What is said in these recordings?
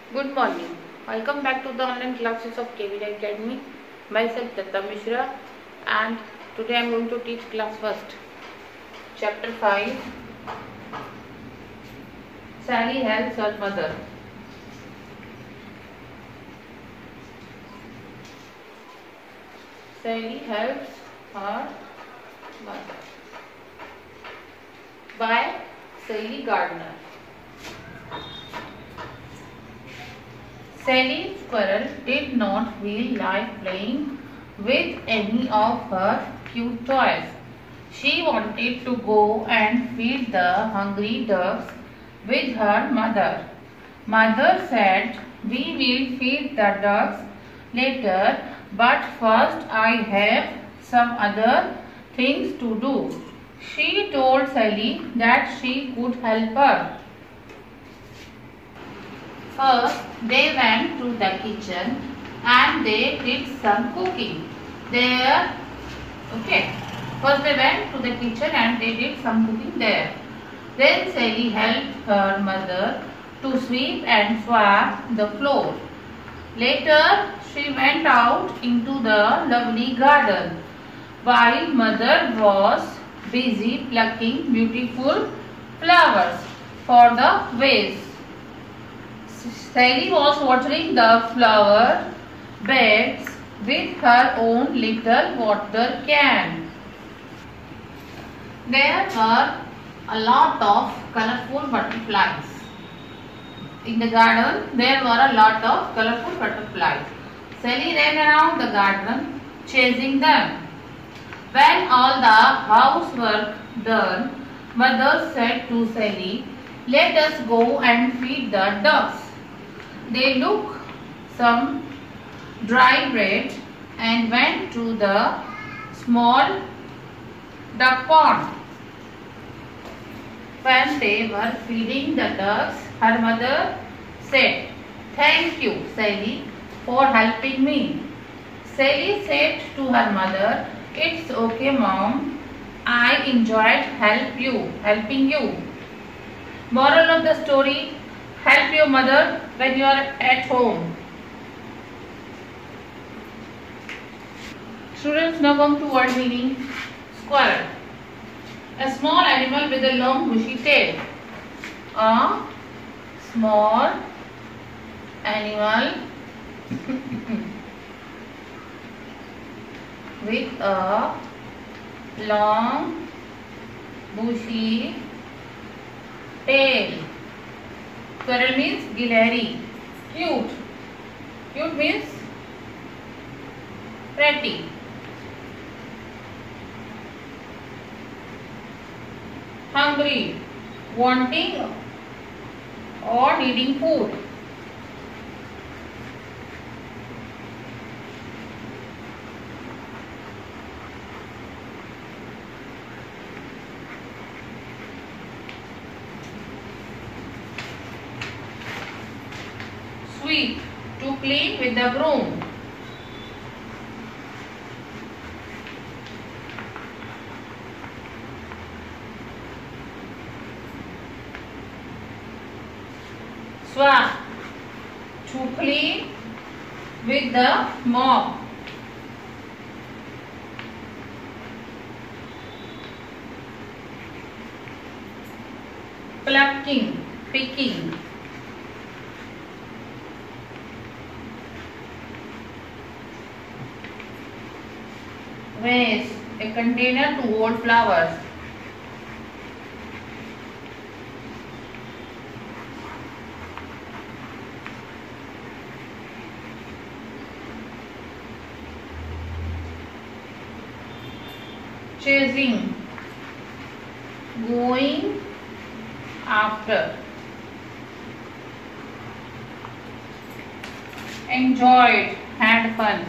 Good morning. Welcome back to the online classes of KVD Academy. Myself Datta Mishra, and today I am going to teach class first. Chapter 5. Sally helps her mother. Sally helps her mother by Sally Gardner. Sally Squirrel did not feel like playing with any of her cute toys. She wanted to go and feed the hungry ducks with her mother. Mother said, "We will feed the ducks later, but first I have some other things to do." She told Sally that she could help her. First, they went to the kitchen and they did some cooking. First they went to the kitchen and they did some cooking there. Then Sally helped her mother to sweep and swab the floor. Later, she went out into the lovely garden while mother was busy plucking beautiful flowers for the vase. Sally was watering the flower beds with her own little water can. There were a lot of colorful butterflies. In the garden, there were a lot of colorful butterflies. Sally ran around the garden chasing them. When all the housework done, Mother said to Sally, "Let us go and feed the ducks." They took some dry bread and went to the small duck pond. When they were feeding the ducks, her mother said, "Thank you, Sally, for helping me." Sally said to her mother, "It's okay, Mom. I enjoyed helping you." Moral of the story: help your mother when you are at home. Students, now come to word meaning. Squirrel. A small animal with a long bushy tail. A small animal with a long bushy tail. Squirrel means gilehri. Cute. Cute means pretty. Hungry. Wanting or needing food. Sweep. To clean with the broom. Swab. To clean with the mop. Plucking. Picking. Vase. A container to hold flowers. Chasing. Going after. Enjoyed. Had fun.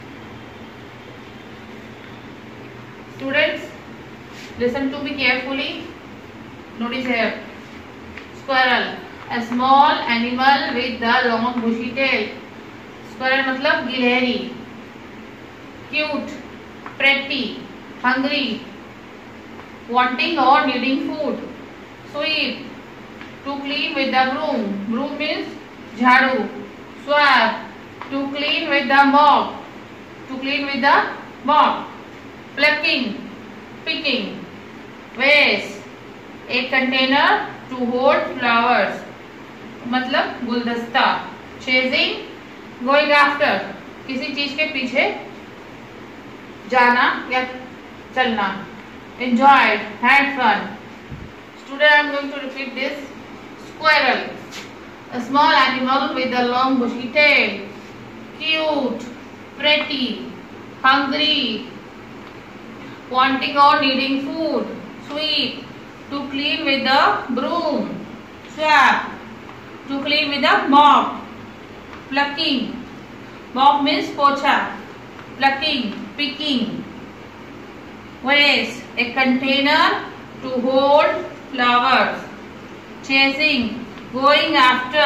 Students, listen to me carefully. Notice here. Squirrel. A small animal with the long bushy tail. Squirrel मतलब गिलहरी. Cute. Pretty. Hungry. Wanting or needing food. Sweep. To clean with the broom. Broom means झाड़ू, swab, to clean with the mop, to clean with the mop, plucking, picking, vase, a container to hold flowers, मतलब गुलदस्ता, chasing, going after, किसी चीज के पीछे जाना या चलना, enjoyed, had fun. Today I am going to repeat this. Squirrel, a small animal with a long bushy tail. Cute, pretty, hungry, wanting or needing food. Sweep, to clean with the broom. Swab, to clean with the mop. Plucking, mop means pocha. Plucking, picking. Vase, a container to hold flowers. Chasing, going after,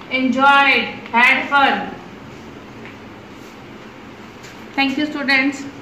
enjoyed, had fun. Thank you, students.